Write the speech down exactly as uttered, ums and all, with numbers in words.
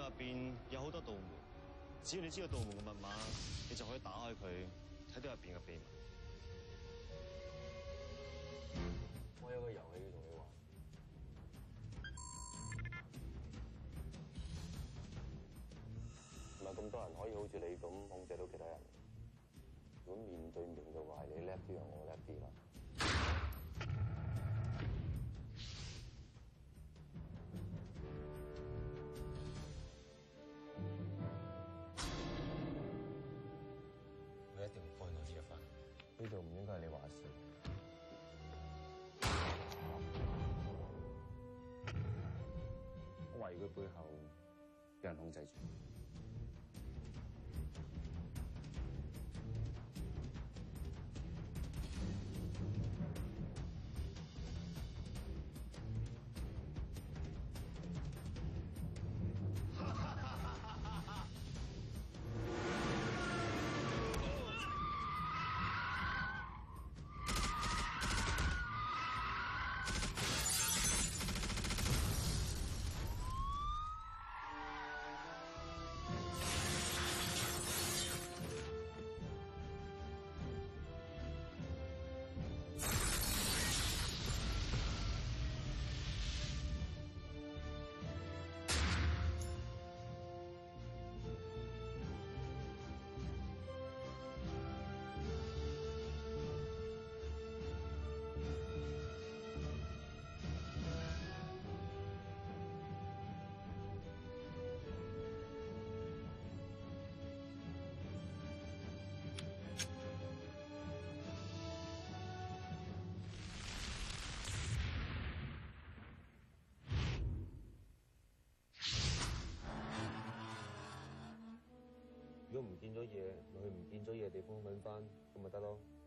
入邊有好多道門，只要你知道道門嘅密碼，你就可以打開佢，睇到入邊嘅秘密。 我有個遊戲要同你玩。唔係咁多人可以好似你咁控制到其他人。如果面對面嘅話，你叻啲，我叻啲啦。我一定放我呢一番。呢度唔應該係你話事。我懷疑佢背後有人控制住。如果唔見咗嘢，咪去唔見咗嘢地方揾翻，咁咪得咯。